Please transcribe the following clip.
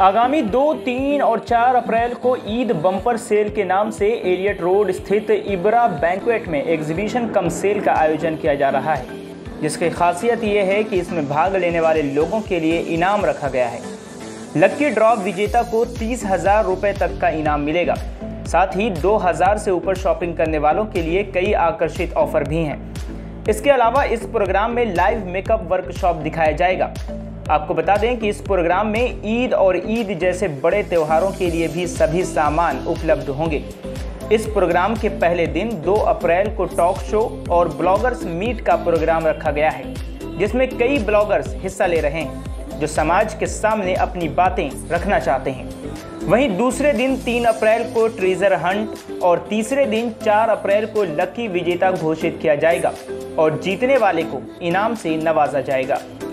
आगामी 2, 3 और 4 अप्रैल को ईद बम्पर सेल के नाम से एलियट रोड स्थित इब्रा बैंक्वेट में एग्जीबिशन कम सेल का आयोजन किया जा रहा है, जिसकी खासियत ये है कि इसमें भाग लेने वाले लोगों के लिए इनाम रखा गया है। लक्की ड्रॉ विजेता को 30,000 रुपये तक का इनाम मिलेगा। साथ ही 2,000 से ऊपर शॉपिंग करने वालों के लिए कई आकर्षित ऑफर भी हैं। इसके अलावा इस प्रोग्राम में लाइव मेकअप वर्कशॉप दिखाया जाएगा। आपको बता दें कि इस प्रोग्राम में ईद और ईद जैसे बड़े त्योहारों के लिए भी सभी सामान उपलब्ध होंगे। इस प्रोग्राम के पहले दिन 2 अप्रैल को टॉक शो और ब्लॉगर्स मीट का प्रोग्राम रखा गया है, जिसमें कई ब्लॉगर्स हिस्सा ले रहे हैं जो समाज के सामने अपनी बातें रखना चाहते हैं। वहीं दूसरे दिन 3 अप्रैल को ट्रेजर हंट और तीसरे दिन 4 अप्रैल को लकी विजेता घोषित किया जाएगा और जीतने वाले को इनाम से नवाजा जाएगा।